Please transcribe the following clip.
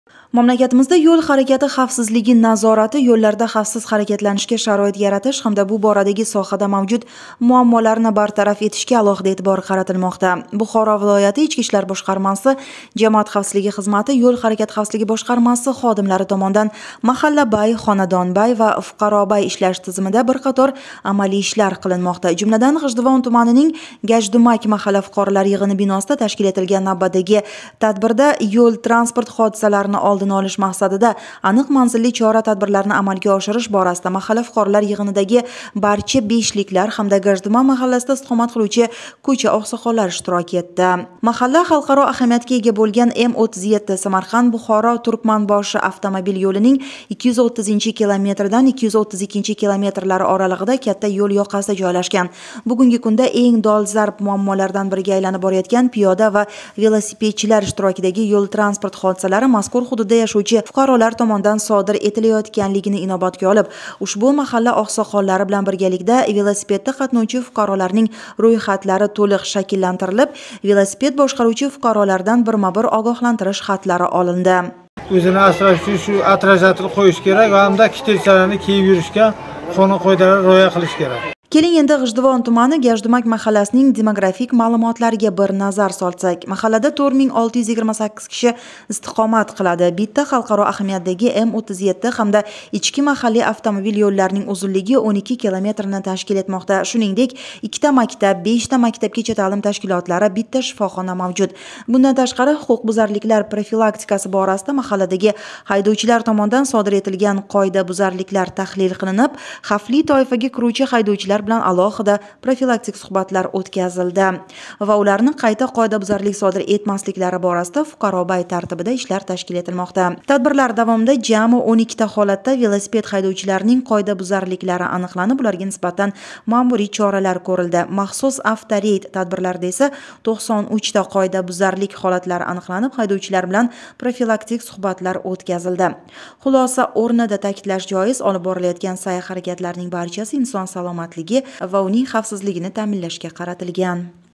Mamlakatimizda yo'l harakati xavfsizligi nazorati, yo'llarda xavfsiz harakatlanishga sharoit yaratish hamda bu boradagi sohada mavjud muammolarni bartaraf etishga alohida e'tibor qaratilmoqda. Buxoro viloyati Ichki ishlar boshqarmasi, Jamoat xavfsizligi xizmati, Yo'l harakati xavfsizligi boshqarmasi xodimlari tomonidan mahallabay, xonadonbay va fuqarobay ishlash tizimida bir qator amaliy ishlar qilinmoqda. Jumladan, G'ijduvon tumanining Gajdumak mahalla fuqarolar yig'ini binosida tashkil etilgan navbatdagi tadbirda yo'l transport hodisalarini oldini olish maqsadida aniq manzilli chora-tadbirlarni amalga oshirish borasida mahalla fuqarolar yig'inidagi barcha beshliklar hamda Gajdumak mahallasida istiqomat qiluvchi ko'cha oqsoqollari ishtirok etdi. Mahalla xalqaro ahamiyatga ega bo'lgan M37 Samarqand-Buxoro Turkmanboshi avtomobil yo'lining 230-kilometrdan 232-kilometrlari oralig'ida katta yo'l yoqasida joylashgan. Bugungi kunda eng dolzarb muammolardan biriga aylanib borayotgan piyoda va velosipedchilar ishtirokidagi yo'l transport hodisalari mazkur hududda yashovchi fuqarolar tomonidan sodir etilayotganligini inobatga olib, ushbu mahalla oqsoqollari bilan birgalikda velosipedda qatnovchi fuqarolarning ro'yxatlari to'liq shakllantirilib, velosiped boshqaruvchi fuqarolardan birma-bir ogohlantirish xatlari olindi. O'zini asrash uchun shu atrajatni qo'yish kerak va hamda kitelchalarni kiyib yurishga qonun-qoidalarga rioya qilish kerak. Keling endi G'ijduvon tumani Gajdumak mahallasining demografik ma'lumotlariga bir nazar solsak. Mahallada 4628 kishi istiqomat qiladi. Bitta xalqaro ahamiyatdagi M37 hamda ichki mahalliy avtomobil yo'llarining uzunligi 12 kilometrni tashkil etmoqda. Shuningdek, 2 ta maktab, 5 ta maktabgacha ta'lim tashkilotlari, bitta shifoxona mavjud. Bundan tashqari, huquqbuzarliklar profilaktikasi borasida mahalladagi haydovchilar tomonidan sodir etilgan qoidabuzarliklar tahlil qilinib, xavfli toifaga kiruvchi haydovchilar bilan alohida profilaktik suhbatlar o'tkazildi va ularni qayta qoidabuzarlik sodir etmasliklari borasida fuqarobay tartibida ishlar tashkil etilmoqda. Tadbirlar davomida jami 12 ta holatda velosiped haydovchilarining qoidabuzarliklari aniqlanib, ularga nisbatan ma'muriy choralar ko'rildi. Maxsus avtoreyd tadbirlarida esa 93 ta qoidabuzarlik holatlari aniqlanib, haydovchilar bilan profilaktik suhbatlar o'tkazildi. Xulosa o'rnida ta'kidlash joiz, olib borilayotgan sa'y-harakatlarning barchasi inson salomatligi va uning xavfsizligini ta'minlashga qaratilgan.